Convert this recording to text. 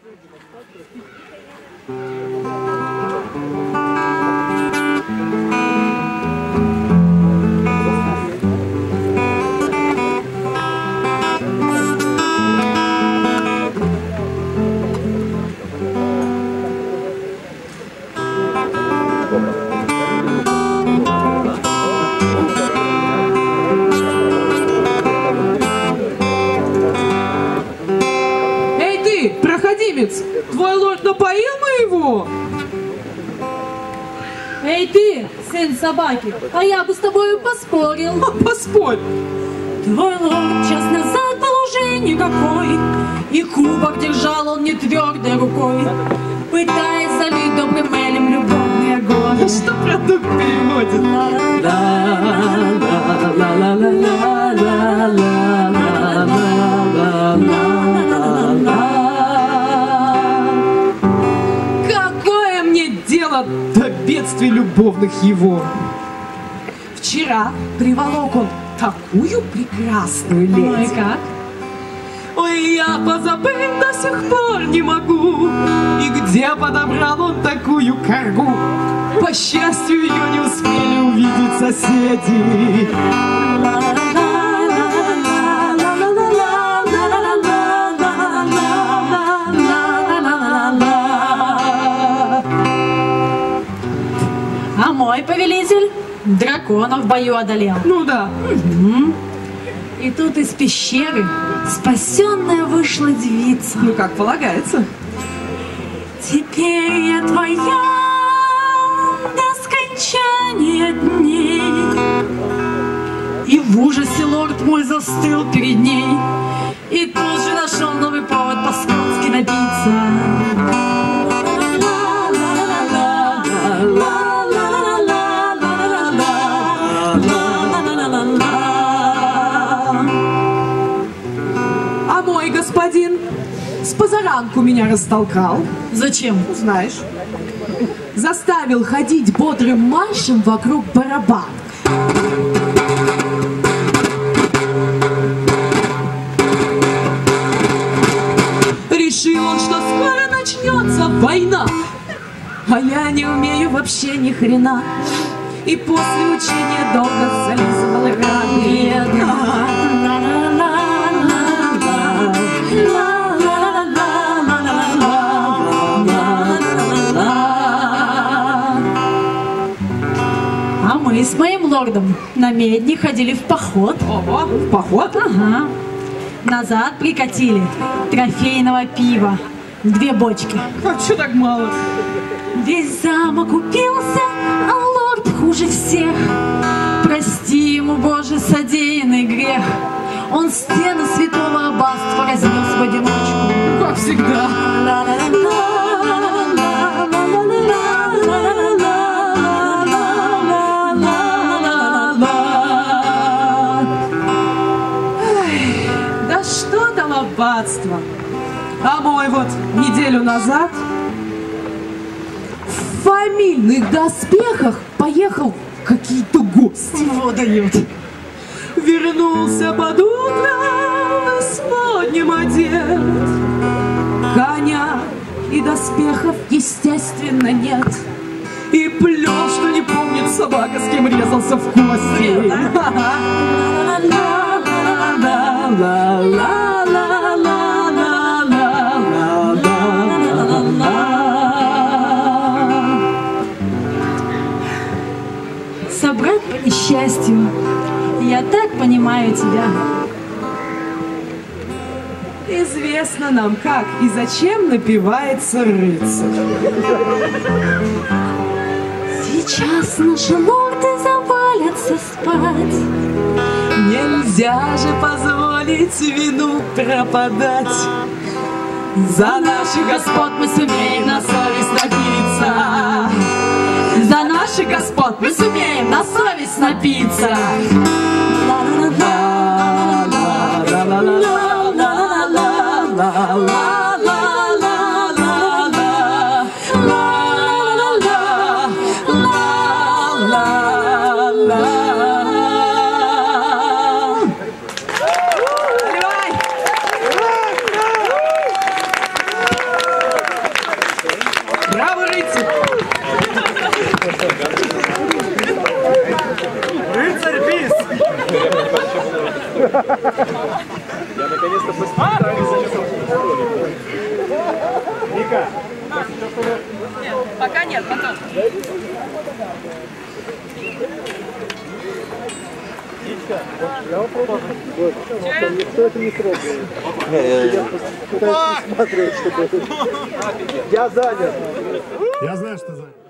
Твой лорд напоил моего? Эй ты, сын собаки, а я бы с тобой поспорил. Поспорь. Твой лорд час назад был уже никакой, и кубок держал он не твердой рукой, пытаясь залить добрым элем любовный огонь. Что продукт переводит? До бедствий любовных его. Вчера приволок он такую прекрасную леди. Ну и как? Ой, я позабыть до сих пор не могу. И где подобрал он такую коргу? По счастью, ее не успели увидеть соседи. А мой повелитель дракона в бою одолел. Ну да. Угу. И тут из пещеры спасенная вышла девица. Ну как полагается. Теперь я твоя до скончания дней. И в ужасе лорд мой застыл перед ней, и тут же нашел новый повод по-скотски напиться. А мой господин с позаранку меня растолкал. Зачем? Знаешь, заставил ходить бодрым маршем вокруг барабана. Решил он, что скоро начнется война, а я не умею вообще ни хрена. И после учения долго зализывала раны. А мы с моим лордом на медне ходили в поход. Ого, в поход? Ага. Назад прикатили трофейного пива. 2 бочки. А что так мало? Весь замок упился, а лорд хуже всех. Прости ему, Боже, содеянный грех. Он стены святого аббатства разнес в одиночку. Как всегда. Да что там аббатство? А мой вот неделю назад в фамильных доспехах поехал в какие-то гости. Вот дает. Вернулся под утро с моднем одет. Коня и доспехов, естественно, нет. И плел, что не помнит собака, с кем резался в кости. Собрат по несчастью, я так понимаю тебя. Известно нам, как и зачем напивается рыцарь. Сейчас наши лорды завалятся спать. Нельзя же позволить вину пропадать. За наших господ мы сумеем на совесть напиться. За наших господ мы сумеем на совесть напиться. Браво, рыцарь! Рыцарь бис! Я наконец-то постараюсь. Вика! Нет, пока нет, потом. Я попробую. Никто это не трогает. Я пытаюсь посмотреть, что-то. Я занят. Я знаю, что занят.